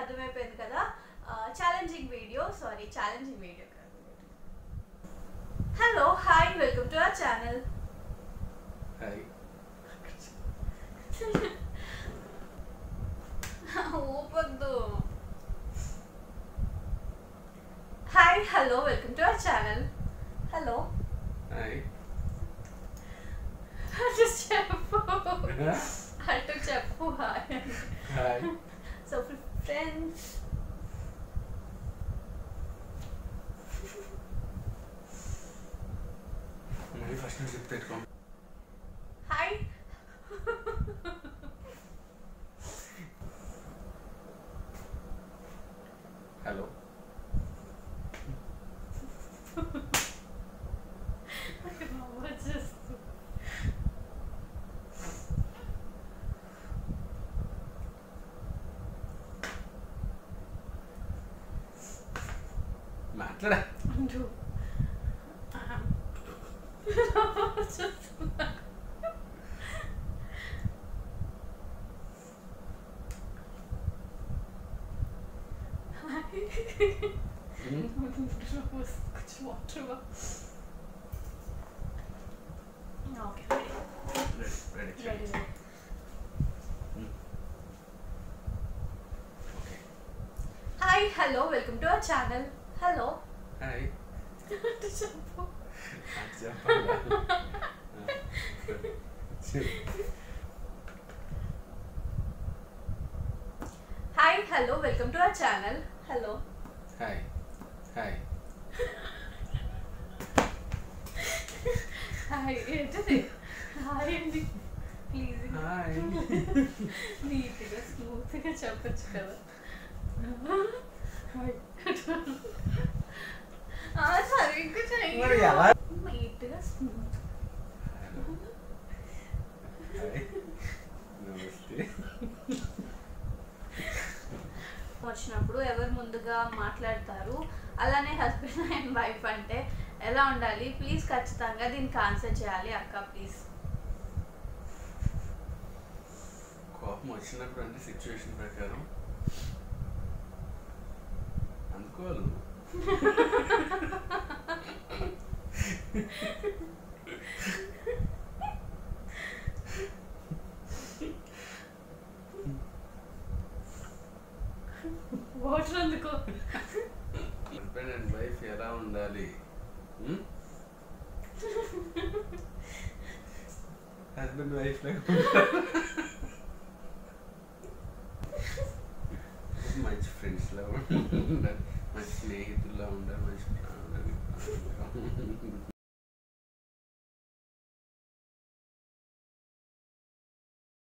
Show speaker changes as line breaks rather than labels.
అర్థమైపోయింది కదా. Challenging video hello hi welcome to our channel.
Hi
ఊపొద్దు. Hi hello welcome to our channel. Hello
hi
చెప్పు అటు చెప్పు. Hi
hi.
సో ఫ్రెండ్స్
మరి ఫస్ట్ నుంచి చెప్తేట్టుకో.
హాయ్
హలో మాట్లాడా.
కొంచెం వాటర్ ఇవ్వ. Okay ready. Hi hello welcome to our channel. Hello
hi
చెప్పు. Hi hello welcome to our channel. Hello
hi hi
hi ఏంటది? హాయ్ అండి ప్లీజ్
హాయ్.
నీట్గా స్మూత్గా చెప్పచ్చు కదా. సరిగ్గా చెయ్యి. నీట్గా స్మూత్.
నమస్తే.
వచ్చినప్పుడు ఎవరు ముందుగా మాట్లాడతారు, అలానే హస్బెండ్ అండ్ వైఫ్ అంటే ఎలా ఉండాలి? ప్లీజ్ ఖచ్చితంగా దీనికి ఆన్సర్ చేయాలి అక్క ప్లీజ్.
కోపం వచ్చినప్పుడు అంటే సిచ్యువేషన్ ప్రకారం అందుకోవాలి.
వాటర్ అందుకో.
హస్బెండ్ అండ్ వైఫ్ ఎలా ఉండాలి? హస్బెండ్ వైఫ్ మంచి ఫ్రెండ్స్ లా ఉండాలి, మంచి స్నేహితుల్లా ఉండాలి, మంచి